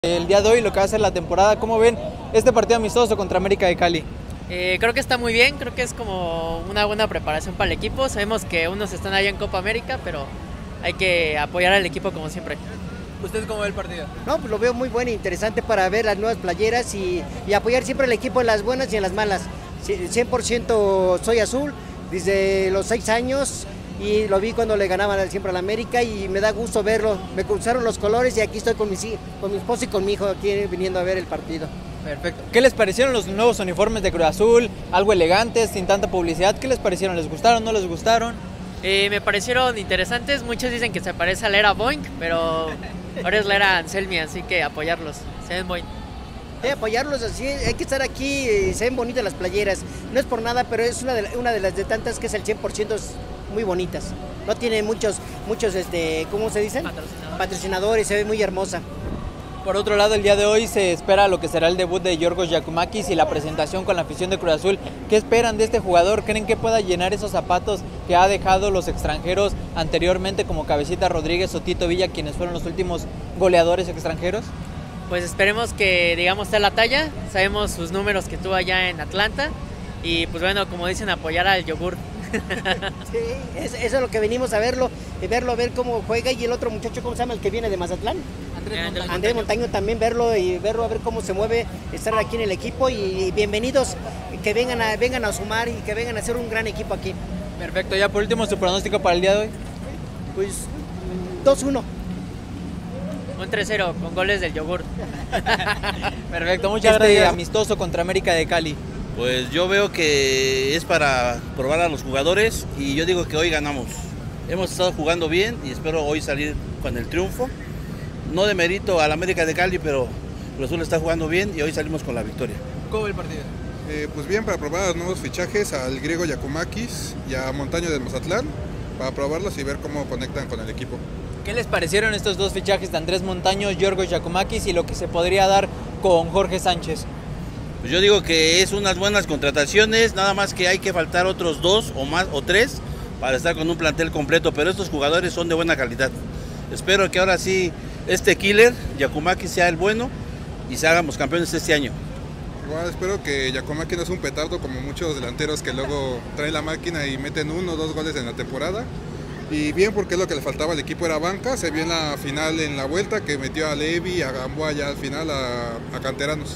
El día de hoy, lo que va a ser la temporada, ¿cómo ven este partido amistoso contra América de Cali? Creo que está muy bien, creo que es como una buena preparación para el equipo. Sabemos que unos están allá en Copa América, pero hay que apoyar al equipo como siempre. ¿Usted cómo ve el partido? No, pues lo veo muy bueno e interesante para ver las nuevas playeras y apoyar siempre al equipo en las buenas y en las malas. 100% soy azul desde los 6 años y lo vi cuando le ganaban siempre a la América y me da gusto verlo. Me cruzaron los colores y aquí estoy con mi esposo y con mi hijo aquí viniendo a ver el partido. Perfecto. ¿Qué les parecieron los nuevos uniformes de Cruz Azul? Algo elegantes, sin tanta publicidad. ¿Qué les parecieron? ¿Les gustaron? ¿No les gustaron? Me parecieron interesantes, muchos dicen que se parece a la era Boeing, pero ahora es la era Anselmi, así que apoyarlos, se ven Boeing. Apoyarlos así, hay que estar aquí, se ven bonitas las playeras, no es por nada, pero es una de las de tantas que es el 100%, muy bonitas. No tiene muchos, ¿cómo se dicen? Patrocinadores, se ve muy hermosa. Por otro lado, el día de hoy se espera lo que será el debut de Giorgos Giakoumakis y la presentación con la afición de Cruz Azul. ¿Qué esperan de este jugador? ¿Creen que pueda llenar esos zapatos que ha dejado los extranjeros anteriormente como Cabecita Rodríguez o Tito Villa, quienes fueron los últimos goleadores extranjeros? Pues esperemos que, digamos, esté a la talla. Sabemos sus números que tuvo allá en Atlanta y pues bueno, como dicen, apoyar al yogur. Sí, eso es lo que venimos a verlo, ver cómo juega. Y el otro muchacho, ¿cómo se llama? El que viene de Mazatlán, Andrés Montaño, también verlo a ver cómo se mueve, estar aquí en el equipo y bienvenidos, que vengan a sumar y que vengan a hacer un gran equipo aquí. Perfecto, ya por último, su pronóstico para el día de hoy. Pues 2-1. Un 3-0 con goles del yogur. Perfecto, muchas gracias. Amistoso contra América de Cali. Pues yo veo que es para probar a los jugadores y yo digo que hoy ganamos. Hemos estado jugando bien y espero hoy salir con el triunfo. No de mérito al América de Cali, pero Cruz Azul está jugando bien y hoy salimos con la victoria. ¿Cómo ve el partido? Pues bien, para probar los nuevos fichajes al griego Giakoumakis y a Montaño del Mazatlán, para probarlos y ver cómo conectan con el equipo. ¿Qué les parecieron estos dos fichajes de Andrés Montaño, Giorgos Giakoumakis y lo que se podría dar con Jorge Sánchez? Pues yo digo que es unas buenas contrataciones, nada más que hay que faltar otros 2 o más o 3 para estar con un plantel completo, pero estos jugadores son de buena calidad. Espero que ahora sí este killer, Giakoumakis, sea el bueno y se hagamos campeones este año. Igual espero que Giakoumakis no es un petardo como muchos delanteros que luego traen la máquina y meten 1 o 2 goles en la temporada. Y bien, porque lo que le faltaba al equipo era banca. Se vio en la final, en la vuelta, que metió a Levi, a Gamboa ya al final, a canteranos.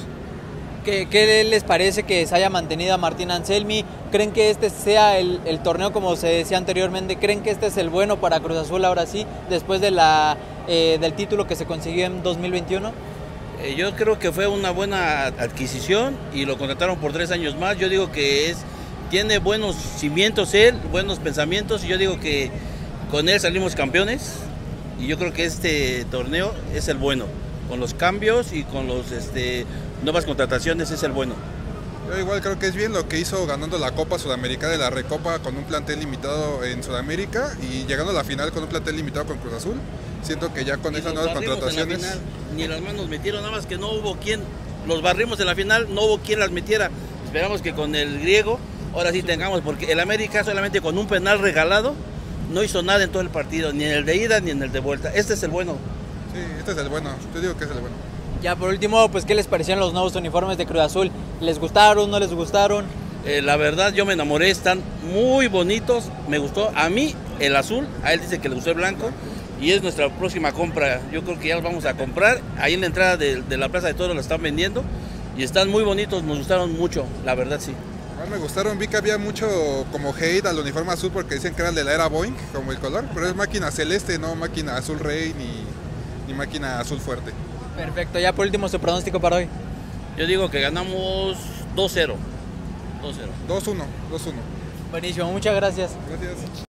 ¿Qué les parece que se haya mantenido a Martín Anselmi? ¿Creen que este sea el torneo como se decía anteriormente? ¿Creen que este es el bueno para Cruz Azul ahora sí, después de del título que se consiguió en 2021? Yo creo que fue una buena adquisición y lo contrataron por 3 años más. Yo digo que tiene buenos cimientos él, buenos pensamientos y yo digo que con él salimos campeones y yo creo que este torneo es el bueno. Con los cambios y con los nuevas contrataciones es el bueno. Yo igual creo que es bien lo que hizo ganando la Copa Sudamericana y la Recopa con un plantel limitado en Sudamérica y llegando a la final con un plantel limitado con Cruz Azul. Siento que ya con esas nuevas contrataciones... Final, ni las manos metieron, nada más que no hubo quien, los barrimos en la final, no hubo quien las metiera. Esperamos que con el griego ahora sí tengamos, porque el América solamente con un penal regalado no hizo nada en todo el partido, ni en el de ida ni en el de vuelta. Este es el bueno. Sí, este es el bueno, yo digo que es el bueno. Ya por último, pues ¿qué les parecieron los nuevos uniformes de Cruz Azul? ¿Les gustaron, no les gustaron? La verdad yo me enamoré, están muy bonitos, me gustó. A mí el azul, a él dice que le gustó el blanco y es nuestra próxima compra. Yo creo que ya los vamos a comprar. Ahí en la entrada de la Plaza de Toros lo están vendiendo y están muy bonitos, nos gustaron mucho, la verdad sí. Igual me gustaron, vi que había mucho como hate al uniforme azul porque dicen que era el de la era Boeing, como el color, pero es máquina celeste, no máquina azul rey ni máquina azul fuerte. Perfecto, ya por último su pronóstico para hoy. Yo digo que ganamos 2-0. 2-1. Buenísimo, muchas gracias. Gracias.